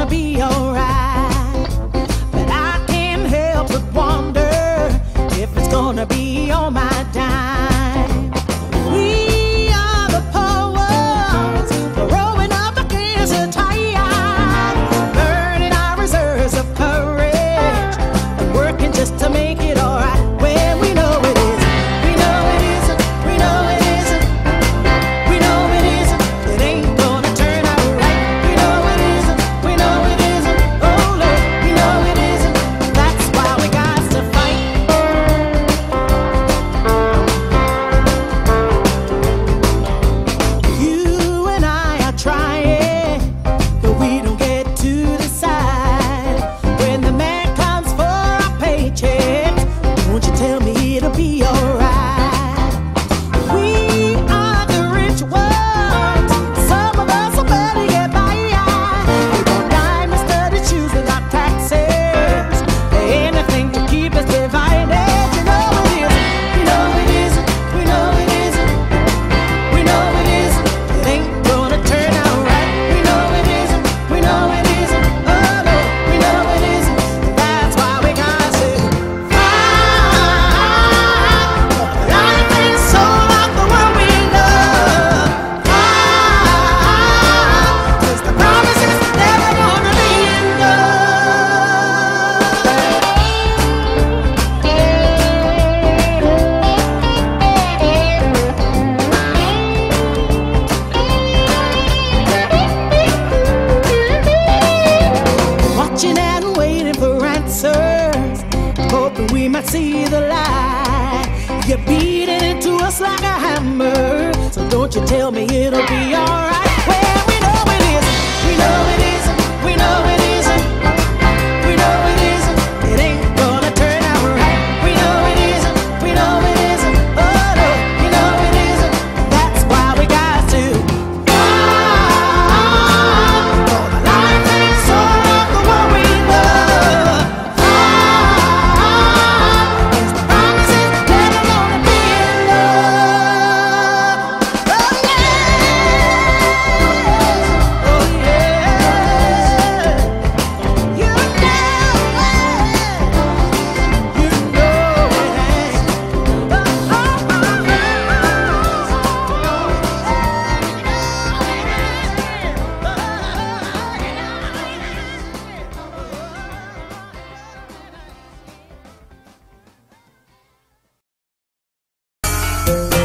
be alright, but I can't help but wonder if it's gonna be on my dime. We are the poor ones, rowing up against the tide, burning our reserves of courage and working just to make it alright. When we know it isn't, we know it isn't, we know it isn't, we know it isn't, it ain't gonna turn out right. We know it isn't, we know it isn't, oh Lord, we know it isn't. That's why we got to fight. You and I are trying, but we don't get to decide. When the man comes for our paychecks, won't you tell me it'll be alright? We are the rich ones, some of us will barely get by. We want diamond studded shoes without taxes, anything to keep us divided. You know it isn't, we know it isn't, we know it isn't, we know it isn't, it ain't gonna turn out right. We know it isn't, we know it isn't, oh no, we know it isn't. That's why we got to fight. Life ain't so like the world we love. Fight, 'cause the promise is never gonna be watching and waiting for answers, hoping we might see the light. You're beating into us like a hammer, so don't you tell me it'll be alright. Well, we know it isn't, we know it isn't, we know it isn't, we know it isn't, it ain't gonna turn out right. We know it isn't, we know it isn't, oh no, we know it isn't. That's why we got to fight. For the life ain't so like the one we love. Fight, 'cause the promise is never gonna be enough. Oh yeah, oh yeah. You know it, you know it ain't. Oh,